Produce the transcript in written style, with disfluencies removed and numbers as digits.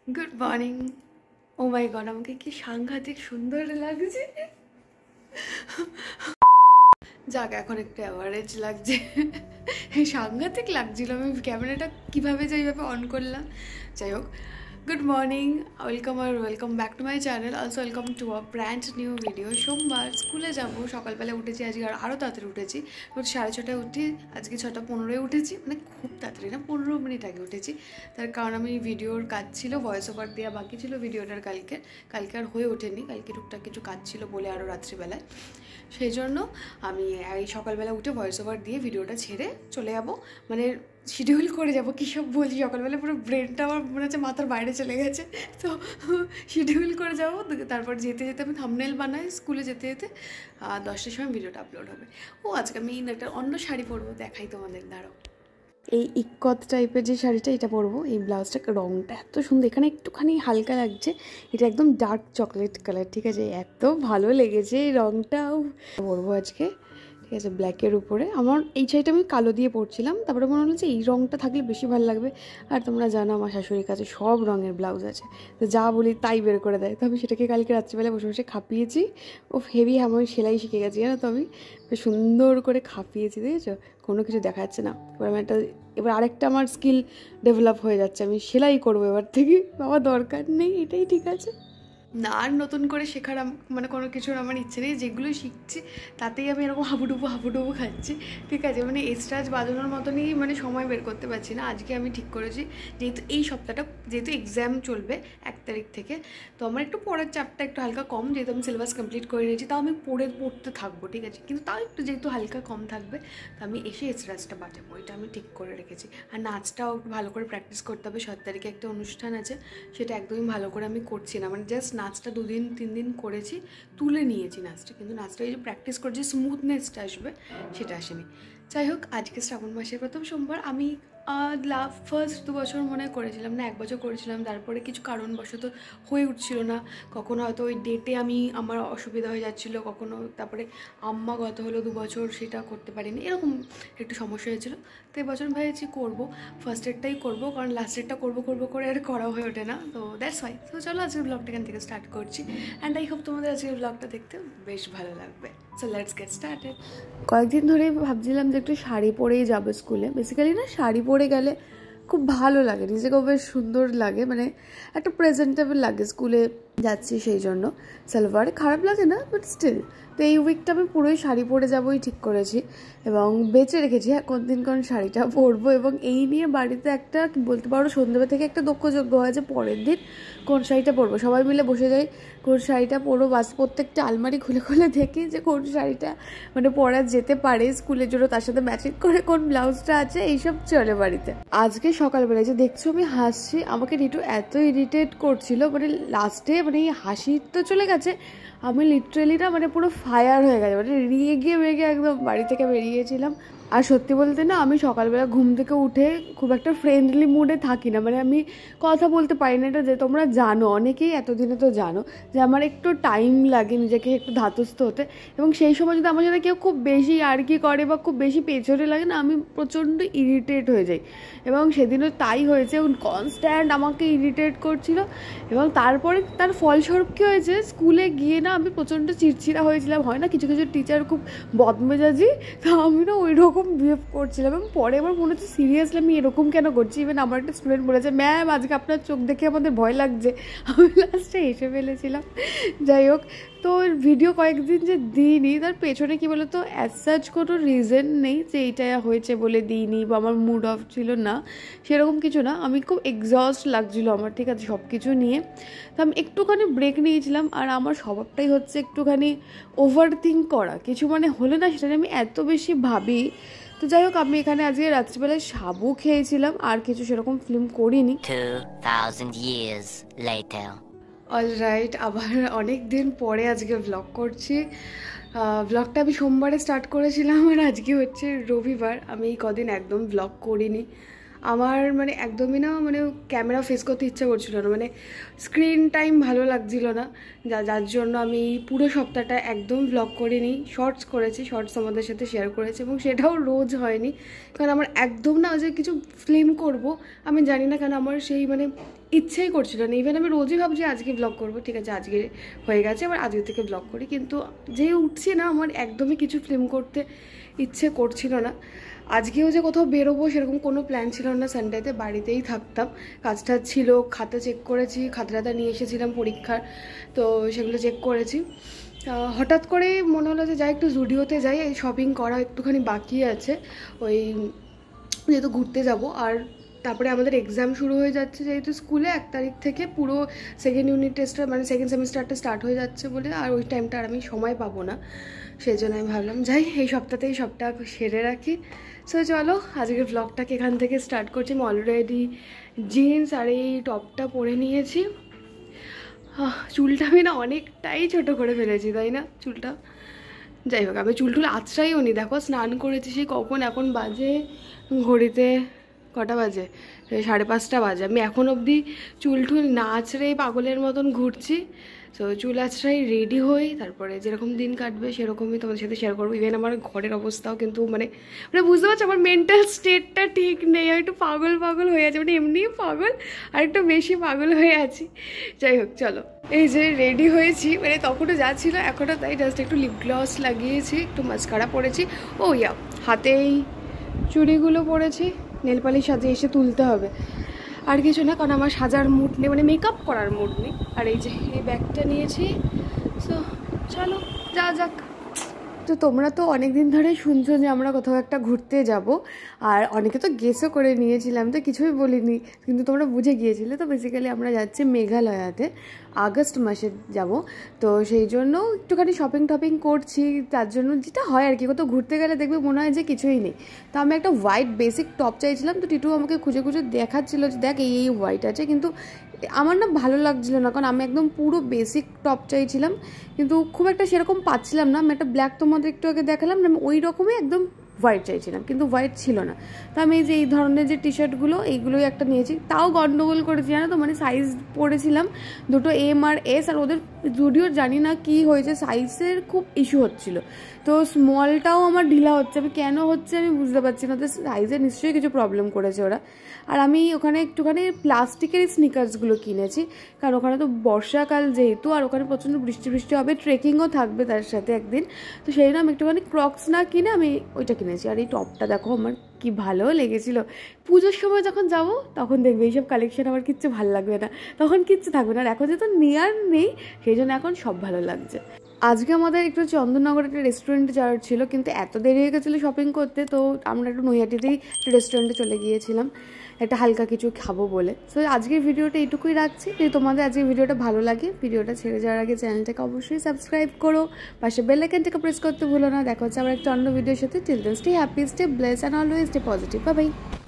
Good morning. Oh my god, আমাকে কি সাংঘাতিক সুন্দর লাগছে। যাক, এখন একটু অ্যাভারেজ লাগছে। সাংঘাতিক লাগছিল। আমি ক্যামেরাটা কীভাবে যে এইভাবে অন করলাম। যাই হোক, good morning, welcome back to my channel. Also welcome to a brand new video. সোমবার স্কুলে যাবো, সকালবেলা উঠেছি আজকে, আরও তাড়াতাড়ি উঠেছি। 6:30টায় উঠি, আজকে 6:15-এ উঠেছি, মানে খুব তাড়াতাড়ি না, 15 মিনিট আগে উঠেছি। তার কারণ আমি ভিডিওর কাজ ছিল, ভয়েস ওভার দেওয়া বাকি ছিল ভিডিওটার। কালকে আর হয়ে ওঠেনি, কালকে টুকটাক কিছু কাজ ছিল বলে আরও রাত্রিবেলায়। সেই জন্য আমি এই সকালবেলা উঠে ভয়েস ওভার দিয়ে ভিডিওটা ছেড়ে চলে যাবো, মানে শিডিউল করে যাবো। কী সব বলছি, সকালবেলা পুরো ব্রেনটা আমার মনে হচ্ছে মাথার বাইরে চলে গেছে। তো শিডিউল করে যাবো, তারপর যেতে যেতে আমি থাম্বনেল বানাই। স্কুলে যেতে যেতে 10টার সময় ভিডিওটা আপলোড হবে। আজকে আমি একটা অন্য শাড়ি পরবো, দেখাই তোমাদের, দাঁড়াও। এই ইকত টাইপের যে শাড়িটা, এটা পরবো। এই ব্লাউজটা, রঙটা এত সুন্দর, এখানে একটুখানি হালকা লাগছে, এটা একদম ডার্ক চকলেট কালার, ঠিক আছে? এত ভালো লেগেছে এই রঙটাও। পরবো আজকে, ঠিক আছে, ব্ল্যাকের উপরে। আমার এই শাড়িটা আমি কালো দিয়ে পরছিলাম, তারপরে মনে হলো যে এই রঙটা থাকলে বেশি ভালো লাগবে। আর তোমরা জানো আমার শাশুড়ির কাছে সব রঙের ব্লাউজ আছে, তো যা বলি তাই বের করে দেয়। তো আমি সেটাকে কালকে রাত্রিবেলা বসে বসে খাপিয়েছি। হেভি আমার সেলাই শিখে গেছি, জানো তো? আমি বেশ সুন্দর করে খাপিয়েছি, দেখেছো? কোনো কিছু দেখা যাচ্ছে না। এবার আরেকটা আমার স্কিল ডেভেলপ হয়ে যাচ্ছে, আমি সেলাই করবো এবার থেকে। বাবা, দরকার নেই, এটাই ঠিক আছে। না, আর নতুন করে শেখার মানে কোনো কিছুর আমার ইচ্ছে নেই। যেগুলো শিখছি তাতেই আমি এরকম হাবুডুবু খাচ্ছি, ঠিক আছে? মানে এক্সট্রাজ বাজানোর মতনই মানে সময় বের করতে পারছি না। আজকে আমি ঠিক করেছি, যেহেতু এই সপ্তাহটা যেহেতু এক্সাম চলবে 1 তারিখ থেকে, তো আমার একটু পড়ার চাপটা একটু হালকা কম, যেহেতু আমি সিলেবাস কমপ্লিট করে নিয়েছি। তাও আমি পড়তে থাকবো, ঠিক আছে, কিন্তু তাও একটু যেহেতু হালকা কম থাকবে, তো আমি এসে এক্সট্রাজটা বাজাবো, এটা আমি ঠিক করে রেখেছি। আর নাচটাও ভালো করে প্র্যাকটিস করতে হবে। 7 তারিখে একটা অনুষ্ঠান আছে, সেটা একদমই ভালো করে আমি করছি না, মানে জাস্ট নাচটা 2-3 দিন করেছি, তুলে নিয়েছি নাচটা, কিন্তু নাচটা এই যে প্র্যাকটিস করছি, স্মুথনেসটা আসবে, সেটা আসেনি। যাই হোক, আজকে শ্রাবণ মাসের প্রথম সোমবার। আমি ফার্স্ট 2 বছর মনে হয় করেছিলাম, না 1 বছর করেছিলাম, তারপরে কিছু কারণবশত হয়ে উঠছিল না। কখনো হয়তো ওই ডেটে আমার অসুবিধা হয়ে যাচ্ছিলো, কখনো তারপরে আম্মা গত হলো 2 বছর, সেটা করতে পারিনি, এরকম একটু সমস্যা হয়েছিলো। তো এবছর ভেবেছি করবো, ফার্স্টেরটাই করবো, কারণ লাস্টেরটা করবো করে আর করা হয়ে ওঠে না। তো দ্যাটস ওয়াই। তো চলো আজকের ব্লগটা এখান থেকে স্টার্ট করছি, অ্যান্ড আই হোপ তোমাদের আজকের ব্লগটা দেখতে বেশ ভালো লাগবে। So let's get started. কয়েকদিন ধরেই ভাবছিলাম যে একটু শাড়ি পরেই যাবো স্কুলে। বেসিক্যালি না, শাড়ি পরে গেলে খুব ভালো লাগে, নিজেকেও বেশ সুন্দর লাগে, মানে একটা প্রেজেন্টেবল লাগে। স্কুলে যাচ্ছি সেই জন্য সালোয়ারে খারাপ লাগে না, বাট স্টিল। তো এই উইকটা আমি পুরোই শাড়ি পরে যাবোই ঠিক করেছি, এবং বেঁচে রেখেছি কোন শাড়িটা পরবো। এবং এই নিয়ে বাড়িতে একটা বলতে পারো সন্ধ্যেবেলা থেকে একটা দক্ষযজ্ঞ হয় যে পরের দিন কোন শাড়িটা পরবো। সবাই মিলে বসে যাই কোন শাড়িটা পরবো, বাস প্রত্যেকটা আলমারি খুলে দেখি যে কোন শাড়িটা মানে পরা যেতে পারে স্কুলের জন্য, তার সাথে ম্যাচিং করে কোন ব্লাউজটা আছে, এইসব চলে বাড়িতে। আজকে সকালবেলায় যে দেখছো আমি হাসছি, আমাকে রিটু এত ইরিটেট করছিল, মানে লাস্টে মানে এই হাসি তো চলে গেছে, আমি লিটারেলি না মানে পুরো ফায়ার হয়ে গেছে, মানে রেগে একদম বাড়ি থেকে বেরিয়েছিলাম। আর সত্যি বলতে না, আমি সকালবেলা ঘুম থেকে উঠে খুব একটা ফ্রেন্ডলি মুডে থাকি না, মানে আমি কথা বলতে পারি না। এটা যে তোমরা জানো, অনেকেই এতদিনে তো জানো যে আমার একটু টাইম লাগে নিজেকে একটু ধাতস্থ হতে, এবং সেই সময় যদি আমার সাথে কেউ খুব বেশি আর কি করে বা খুব বেশি পেছনে লাগে না, আমি প্রচণ্ড ইরিটেট হয়ে যাই। এবং সেদিনও তাই হয়েছে, কনস্ট্যান্ট আমাকে ইরিটেট করছিল। এবং তারপরে তার ফলস্বরূপ কী হয়েছে, স্কুলে গিয়ে না আমি প্রচণ্ড চিড়চিড়া হয়েছিলাম। হয় না কিছু কিছু টিচার খুব বদমেজাজি, তো আমি না ওই রকম বিহেভ করছিলাম। এবং পরে আমার মনে হচ্ছে সিরিয়াসলি আমি এরকম কেন করছি। ইভেন আমার একটা স্টুডেন্ট বলেছে, ম্যাম আজকে আপনার চোখ দেখে আমাদের ভয় লাগছে। আমি লাস্টে এসে ফেলেছিলাম। যাই হোক, তো ভিডিও কয়েকদিন যে দিইনি, তার পেছনে কী বলো তো, অ্যাজ সাচ কোনো রিজন নেই যে এইটা হয়েছে বলে দিইনি বা আমার মুড অফ ছিল না, সেরকম কিছু না। আমি খুব এক্সস্ট লাগছিলো আমার, ঠিক আছে, সব কিছু নিয়ে। তো আমি একটুখানি ব্রেক নিয়েছিলাম। আর আমার স্বভাবটাই হচ্ছে একটুখানি ওভার থিঙ্ক করা, কিছু মানে হলে না সেটা আমি এত বেশি ভাবি। তো যাই হোক, আমি এখানে আজকে রাত্রিবেলায় সাবু খেয়েছিলাম, আর কিছু সেরকম ফিল্ম করিনি। 2000 years later. অলরাইট, আবার অনেক দিন পরে আজকে ব্লগ করছি। ব্লগটা আমি সোমবারে স্টার্ট করেছিলাম, আর আজকে হচ্ছে রবিবার। আমি এই কদিন একদম ব্লগ করিনি। আমার মানে একদমই না, মানে ক্যামেরা ফেস করতে ইচ্ছা করছিল না, মানে স্ক্রিন টাইম ভালো লাগছিল না, যার জন্য আমি পুরো সপ্তাহটা একদম ব্লগ করিনি। শর্টস করেছি, শর্টস আমাদের সাথে শেয়ার করেছি, এবং সেটাও রোজ হয়নি, কারণ আমার একদম না যে কিছু ফিল্ম করব, আমি জানি না কেন আমার সেই মানে ইচ্ছেই করছিল না। ইভেন আমি রোজই ভাবছি আজকে ব্লগ করবো, ঠিক আছে আজকে হয়ে গেছে, আবার আজকে থেকে ব্লগ করি, কিন্তু যে উঠছি না আমার একদমই কিছু ফিল্ম করতে ইচ্ছে করছিল না। আজকেও যে কোথাও বেরোবো সেরকম কোনো প্ল্যান ছিল না, সানডেতে বাড়িতেই থাকতাম। কাজটা ছিল, খাতা চেক করেছি, খাতা নিয়ে এসেছিলাম পরীক্ষার, তো সেগুলো চেক করেছি। হঠাৎ করে মনে হলো যে যাই একটু জুডিওতে যাই, এই শপিং করা একটুখানি বাকি আছে, ওই যেহেতু ঘুরতে যাব। আর তারপরে আমাদের এক্সাম শুরু হয়ে যাচ্ছে যেহেতু স্কুলে, 1 তারিখ থেকে পুরো সেকেন্ড ইউনিট টেস্টটা মানে সেকেন্ড সেমিস্টারটা স্টার্ট হয়ে যাচ্ছে বলে, আর ওই টাইমটা আর আমি সময় পাবো না। সেই জন্য আমি ভাবলাম যাই এই সপ্তাহতেই সবটা সেরে রাখি। সো চলো আজকের ব্লগটাকে এখান থেকে স্টার্ট করছি। আমি অলরেডি জিন্স আর এই টপটা পরে নিয়েছি। চুলটা আমি না অনেকটাই ছোট করে ফেলেছি, তাই না? চুলটা যাই হোক, আমি চুল আছড়াইও নি, দেখো স্নান করেছি সেই কখন, এখন বাজে ঘড়িতে কটা বাজে, 5:30 বাজে। আমি এখন অবধি চুল না আছড়েই পাগলের মতন ঘুরছি। তো চুল আছড়াই রেডি হই, তারপরে যেরকম দিন কাটবে সেরকমই তোমাদের সাথে শেয়ার করবো। ইভেন আমার ঘরের অবস্থাও কিন্তু মানে বুঝতে পারছো আমার মেন্টাল স্টেটটা ঠিক নেই, আমি একটু পাগল হয়ে আছি, মানে এমনিই পাগল আর একটু বেশি পাগল হয়ে আছি। যাই হোক চলো, এই যে রেডি হয়েছি, মানে তখনও যা ছিল এখনও তাই, জাস্ট একটু লিপ গ্লস লাগিয়েছি, একটু মাস্কারা পরেছি, ও ইয়া হাতেই চুড়িগুলো পরেছি, নেল পালিশ সাজিয়ে এসে তুলতে হবে, আর কিছু না, কারণ আমার সাজার মুড নেই, মানে মেকআপ করার মুড নেই। আর এই যে এই ব্যাগটা নিয়েছি, সো চলো যা যাক। তো তোমরা তো অনেক দিন ধরে শুনছো যে আমরা কোথাও একটা ঘুরতে যাব, আর অনেকে তো গেসও করে নিয়েছিলাম, তো কিছুই বলিনি, কিন্তু তোমরা বুঝে গিয়েছিলে। তো বেসিক্যালি আমরা যাচ্ছি মেঘালয়াতে, আগস্ট মাসে যাব। তো সেই জন্য একটুখানি শপিং টপিং করছি, তার জন্য যেটা হয় আর কি, কোথাও ঘুরতে গেলে দেখবে মনে হয় যে কিছুই নেই। তো আমি একটা হোয়াইট বেসিক টপ চাইছিলাম, তো টিটু আমাকে খুঁজে দেখাচ্ছিল যে দেখ এই হোয়াইট আছে, কিন্তু আমার না ভালো লাগছিলো না, কারণ আমি একদম পুরো বেসিক টপ চাইছিলাম, কিন্তু খুব একটা সেরকম পাচ্ছিলাম না। আমি একটা ব্ল্যাক তোমাদের একটু আগে দেখালাম না, আমি ওই রকমই একদম হোয়াইট চাইছিলাম, কিন্তু হোয়াইট ছিল না। তো আমি এই যে এই ধরনের যে টি শার্টগুলো এইগুলোই একটা নিয়েছি, তাও গন্ডগোল করেছি জানো তো, মানে সাইজ পরেছিলাম দুটো এম আর এস, আর ওদের জুডিওর জানি না কি হয়েছে সাইজের খুব ইস্যু হচ্ছিল, তো স্মলটাও আমার ঢিলা হচ্ছে, আমি কেন হচ্ছে আমি বুঝতে পারছি না, ওদের সাইজে নিশ্চয়ই কিছু প্রবলেম করেছে ওরা। আর আমি ওখানে একটুখানি প্লাস্টিকের স্নিকার্সগুলো কিনেছি, কারণ ওখানে তো বর্ষাকাল যেহেতু, আর ওখানে প্রচণ্ড বৃষ্টি হবে, ট্রেকিংও থাকবে তার সাথে একদিন, তো সেই জন্য আমি একটুখানি ক্রক্স না কিনে আমি ওইটা কিনেছি। আর এই টপটা দেখো আমার কি ভালো লেগেছিলো। পুজোর সময় যখন যাব তখন দেখবে এইসব কালেকশন আমার কিচ্ছু ভালো লাগবে না, তখন কিচ্ছু থাকবে না, আর এখন যেহেতু নেয়ার নেই সেই জন্য এখন সব ভালো লাগছে। আজকে আমাদের একটু চন্দননগরে একটা রেস্টুরেন্টে যাওয়ার ছিল, কিন্তু এত দেরি হয়ে গেছিলো শপিং করতে, তো আমরা একটু নৈহাটিতেই রেস্টুরেন্টে চলে গিয়েছিলাম একটা হালকা কিছু খাবো বলে। সো আজকের ভিডিওটা এইটুকুই রাখছি। যদি তোমাদের আজকের ভিডিওটা ভালো লাগে, ভিডিওটা ছেড়ে যাওয়ার আগে চ্যানেলটাকে অবশ্যই সাবস্ক্রাইব করো, পাশে বেল আইকনটাকে প্রেস করতে ভুলো না। দেখা হচ্ছে আবার একটা অন্য ভিডিওর সাথে। Till then stay happy, stay bless and always stay positive. Bye by.